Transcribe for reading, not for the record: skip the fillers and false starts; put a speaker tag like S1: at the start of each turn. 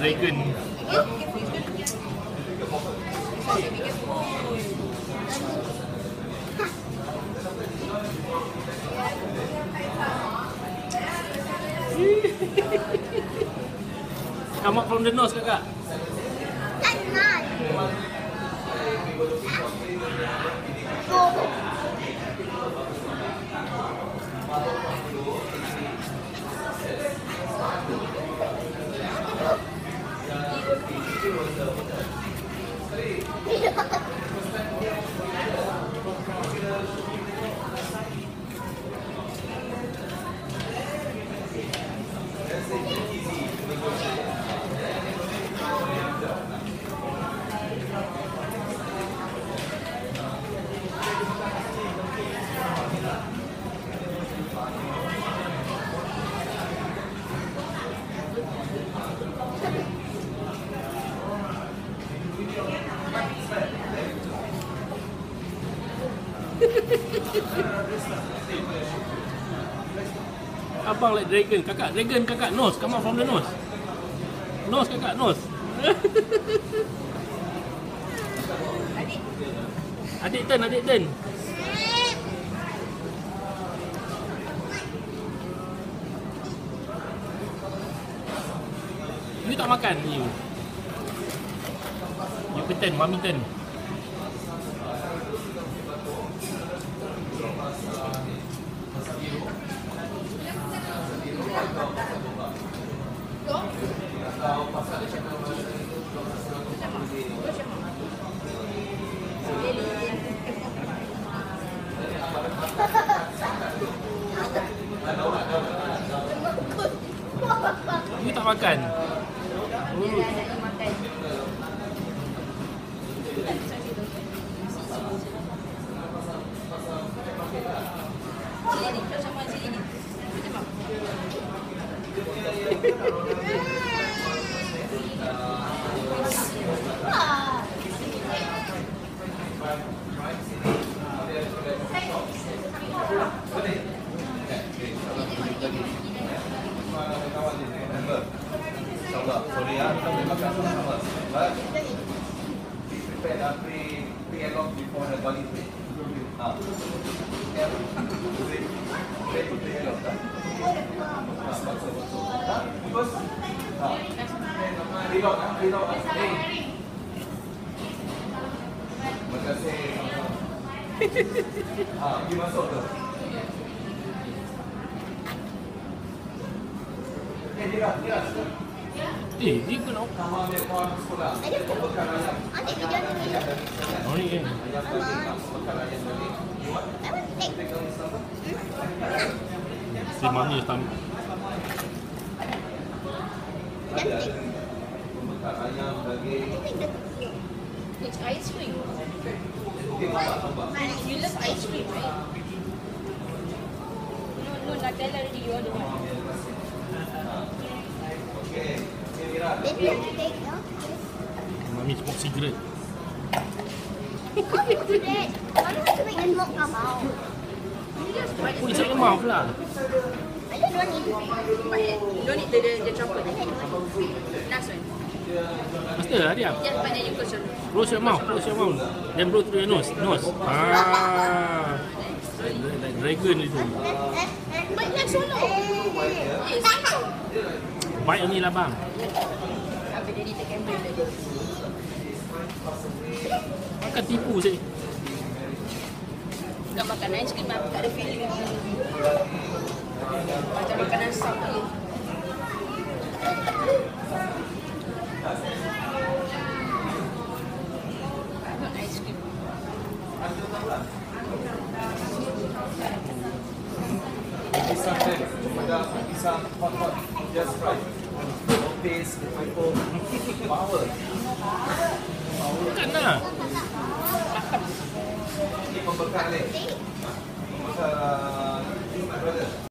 S1: dragon. Come out from the nose, kakak. Abang like dragon, kakak dragon, kakak nose, come out from the nose. Nose, kakak nose. Adik turn, adik turn. You tak makan, you. You turn, mami turn. You tak makan.
S2: Sorry ya, kita boleh makan sama-sama. But prepare pre-along before the body trip. Pre-along kan? Betul. Because reload kan? Hey. Terima kasih. You masuk tu. Dia.
S1: Dia kena
S2: Sama dia kawan sekolah. Bekal ayam.
S1: Oh ni kan.
S2: Bekal ayam tadi.
S1: Si mami tam.
S2: Ada bekal ayam daging.
S3: It's ice cream.
S2: Dia masak tambah.
S3: You love ice cream, right? No, Nutella already. You order one.
S2: Okay. Mira.
S1: Mami smoke cigarette. Put inside your mouth lah.
S3: Don't need the chocolate. Nice one.
S1: Master lah dia.
S3: Just banyak you close your mouth.
S1: Close your mouth, close your mouth. Then blow through your nose. Like dragon itu.
S3: But that's so long. Yes.
S1: Bite only lah bang.
S3: Apa dia ni take camera tadi?
S1: Makan tipu sih.
S3: Tak makan ice cream, tak ada feeling. Macam makanan sap je. Not ice cream.
S2: Pisang then. Pisang hot. Just right. No paste, pineapple. Power.
S1: Makan lah.
S2: Ini pembekal ni. Pembekal my brother.